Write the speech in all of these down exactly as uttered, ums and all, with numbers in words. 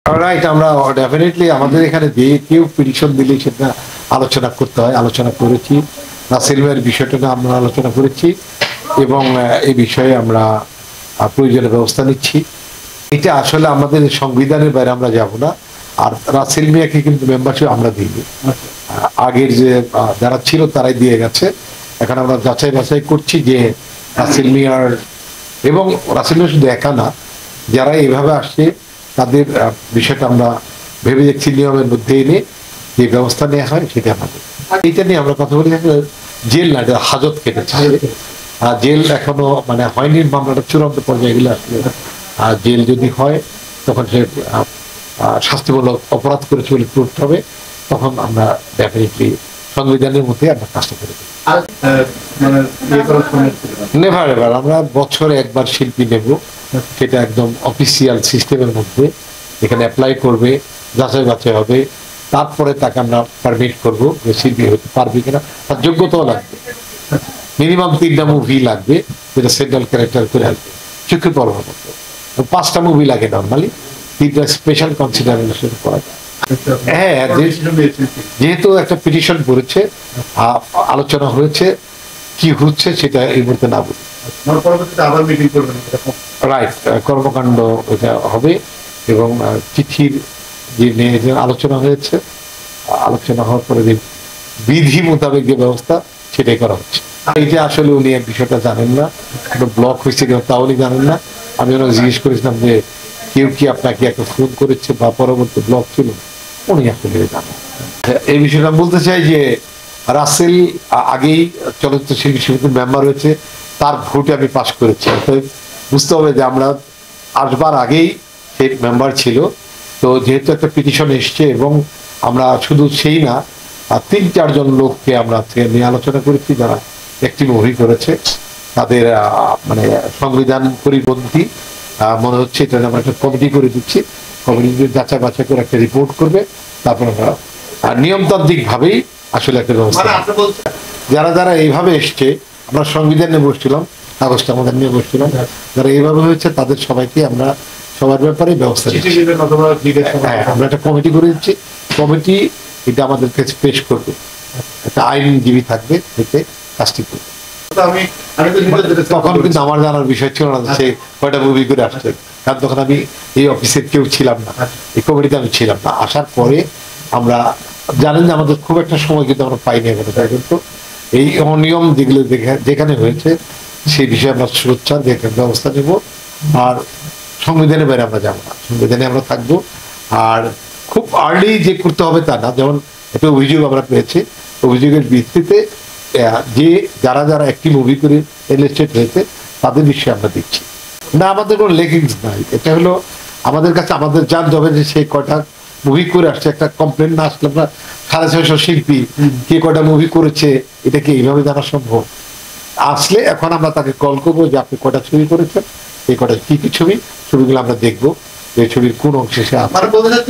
Right, আমরা definitely আমাদের এখানে যে কেউ পিটিশন দিলে সেটা আলোচনা করতে হয়, আলোচনা করেছি। রাসেল ভাইয়ের বিষয়টা আমরা আলোচনা করেছি এবং এই বিষয়ে আমরা প্রয়োজনীয় ব্যবস্থা নিচ্ছি। এটা আসলে আমাদের সংবিধানের বাইরে আমরা যাব না। আর রাসেল মিয়াকে কিন্তু মেম্বারশিপ আমরা দিইনি, আগের যে যারা ছিল তারাই দিয়ে গেছে। এখন আমরা যাচাই বাছাই করছি যে রাসেল মিয়ার এবং রাসেল মিয়া শুধু একা না, যারা এইভাবে আসছে তাদের বিষয়টা আমরা ভেবে দেখছি নিয়মের মধ্যে এনে যে ব্যবস্থা নেওয়া হয় সেটা আমাদের। এইটা নিয়ে আমরা কথা বলি, জেল না, হাজত কেটেছে। আর জেল এখনো মানে হয়নি, মামলাটা চূড়ান্ত পর্যায়ে গেলে আসলে আর জেল যদি হয় তখন সে শাস্তিমূলক অপরাধ করেছে বলে প্রুফ হবে, তখন আমরা ডেফিনেটলি সংবিধানের মধ্যে আমরা কাজটা করে দিই। নেভার এভার আমরা বছরে একবার শিল্পী নেব, সেটা একদম অফিসিয়াল সিস্টেমের মধ্যে এখানে অ্যাপ্লাই করবে, যাচাই বাছাই হবে, তারপরে তাকে আমরা পারমিট করবো যে শিল্পী হতে পারবে কিনা। তার যোগ্যতাও লাগবে, মিনিমাম তিনটা মুভি লাগবে যেটা সেন্ট্রাল ক্যারেক্টার করে আসবে চোখে পড়ার মতো। পাঁচটা মুভি লাগে নর্মালি, তিনটা স্পেশাল কনসিডারেশন করা যায়। হ্যাঁ, যেহেতু একটা পিটিশন করেছে, আলোচনা হয়েছে, কি হচ্ছে সেটা এই মুহূর্তে না বলি। রাইট, কর্মকাণ্ড এটা হবে এবং চিঠির যে নিয়ে যে আলোচনা হয়েছে, আলোচনা হওয়ার পরে যে বিধি মোতাবেক যে ব্যবস্থা সেটাই করা হচ্ছে। এইটা আসলে উনি বিষয়টা জানেন না, ব্লক হয়েছে কেউ তাও উনি জানেন না। আমি ওনাকে জিজ্ঞেস করেছিলাম যে কেউ কি আপনাকে একটা ফোন করেছে বা পরবর্তী ব্লক ছিল, উনি আসলে জানেন। এই বিষয়টা বলতে চাই যে রাসেল আগেই চলচ্চিত্র শিল্পী সমিতির মেম্বার হয়েছে, তার ভোটে আমি পাশ করেছি। বুঝতে হবে যে আমরা আসবার আগেই সেই মেম্বার ছিল। তো যেহেতু একটা পিটিশন এসছে এবং আমরা শুধু সেই না, তিন চারজন লোককে আমরা নিয়ে আলোচনা করেছি যারা একটি মুভি করেছে, তাদের মানে সংবিধান পরিপন্থী মনে হচ্ছে, এটা আমরা একটা কমিটি করে দিচ্ছি। কমিটি যাচাই বাছাই করে একটা রিপোর্ট করবে, তারপর আমরা নিয়মতান্ত্রিক ভাবেই আসলে একটা ব্যবস্থা। যারা যারা এইভাবে এসছে, আমরা সংবিধান নিয়ে বসছিলাম, কাগজটা আমাদের নিয়ে বসছিলাম, যারা এইভাবে হয়েছে তাদের সবাইকে আমরা সবার ব্যাপারে ব্যবস্থা নিচ্ছি। হ্যাঁ, আমরা একটা কমিটি করে দিচ্ছি, কমিটি এটা আমাদের কাছে পেশ করবে, একটা আইনজীবী থাকবে, এতে কাজটি করবে। তখন কিন্তু আমার জানার বিষয় ছিল না সে কয়টা মুভি করে আসছে, কারণ তখন আমি এই অফিসের কেউ ছিলাম না, এই কমিটিতে আমি ছিলাম না। আসার পরে আমরা জানেন যে আমাদের খুব একটা সময় কিন্তু আমরা পাইনি এখানে, তাই কিন্তু এই অনিয়ম যেগুলো যেখানে হয়েছে সেই বিষয়ে আমরা সুরক্ষা ব্যবস্থা নেব। আর সংবিধানের বাইরে আমরা যাবো না, সংবিধানে আমরা থাকবো। আর খুব আর্লি যে করতে হবে তা না, যেমন একটা অভিযোগ আমরা পেয়েছি, অভিযোগের ভিত্তিতে যে যারা যারা একটি মুভি করে এনলিস্টেড হয়েছে তাদের বিষয়ে আমরা দিচ্ছি না। আমাদের কোনো লেগিংস নাই, এটা হলো আমাদের কাছে আমাদের জান যাবে যে সেই কয়টা মুভি করে আসছে। একটা কমপ্লেন না আসলে আমরা সাড়ে ছয়শো শিল্পী কে কয়টা মুভি করেছে এটা কি এইভাবে জানা সম্ভব? আসলে এখন আমরা তাকে কল করবো যে আপনি কয়টা ছবি করেছেন, এই কয়টা কি কি ছবি, ছবিগুলো আমরা দেখবো যে ছবির কোন অংশে সে আছে।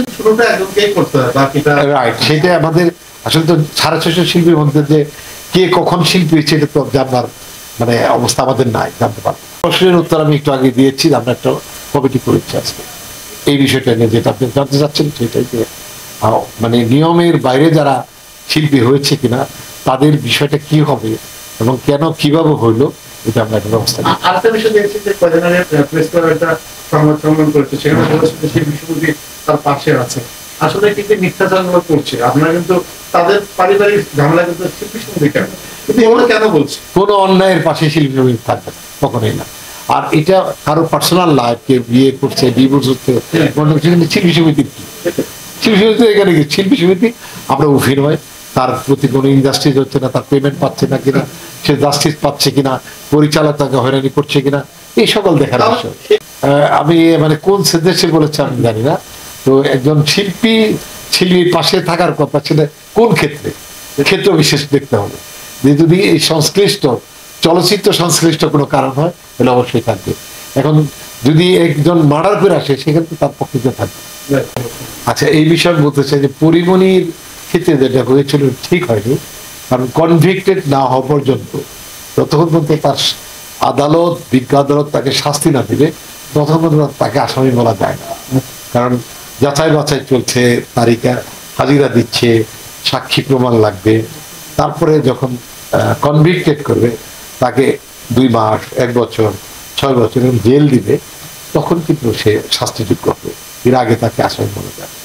রাইট, সেটাই আমাদের আসলে তো সাড়ে ছয়শো শিল্পীর মধ্যে যে কে কখন শিল্পী হয়েছে এটা তো জানবার মানে অবস্থা আমাদের নাই, জানতে পারবো। প্রশ্নের উত্তর আমি একটু আগে দিয়েছি, আমরা একটা কমিটি করেছি আজকে এই বিষয়টা নিয়ে, যেটা আপনি জানতে চাচ্ছেন সেটাই যে মানে নিয়মের বাইরে যারা শিল্পী হয়েছে কিনা তাদের বিষয়টা কি হবে এবং কেন কিভাবে হইলো, এটা আমরা একটা ব্যবস্থা নিই। আরেকটা বিষয় দেখছি যে কয়দিন আগে প্রেস ক্লাবে একটা সংবাদ সম্মেলন করেছে, সেখানে বলেছে যে শিল্পী সমিতি তার পাশে আছে। আসলে কিন্তু মিথ্যাচারগুলো করছে, আপনারা কিন্তু তাদের পারিবারিক ঝামেলা কিন্তু শিল্পী সমিতি কেন কিন্তু এগুলো কেন বলছে? কোনো অন্যায়ের পাশে শিল্পী সমিতি থাকবে না, কখনোই না। আর এটা কারো পার্সোনাল লাইফ, কে বিয়ে করছে, ডিভোর্স হচ্ছে, শিল্পী সমিতির কি? শিল্পী সমিতি এখানে কি? শিল্পী সমিতি আমরা অভিনয়, তার প্রতি কোনো ইনজাস্টিস হচ্ছে না, তার পেমেন্ট পাচ্ছে না কিনা, সে জাস্টিস পাচ্ছে কিনা, পরিচালক তাকে হয়রানি করছে কিনা, এই সকল দেখার বিষয়। আমি মানে কোন দেশে বলেছে আমি জানি না। তো একজন শিল্পী শিল্পীর পাশে থাকার কথা ছেলে কোন ক্ষেত্রে, ক্ষেত্র বিশেষ দেখতে হবে। যে যদি এই সংশ্লিষ্ট চলচ্চিত্র সংশ্লিষ্ট কোনো কারণ হয় তাহলে অবশ্যই থাকবে। এখন যদি একজন মার্ডার করে আসে সেক্ষেত্রে তার পক্ষে থাকবে। আচ্ছা, এই বিষয়ে বলতে চাই যে পরিমণির ক্ষেত্রে যেটা হয়েছিল ঠিক হয়নি, কারণ কনভিক্টেড না হওয়া পর্যন্ত, যতক্ষণ পর্যন্ত তার আদালত বিজ্ঞ আদালত তাকে শাস্তি না দিবে ততক্ষণ পর্যন্ত তাকে আসামি বলা যায় না। কারণ যাচাই বাছাই চলছে, তারিখা হাজিরা দিচ্ছে, সাক্ষী প্রমাণ লাগবে, তারপরে যখন কনভিক্টেড করবে তাকে দুই মাস, এক বছর, ছয় বছর জেল দিবে, তখন কিন্তু সে শাস্তিযোগ্য হবে। এর আগে তাকে আসামি মনে করে।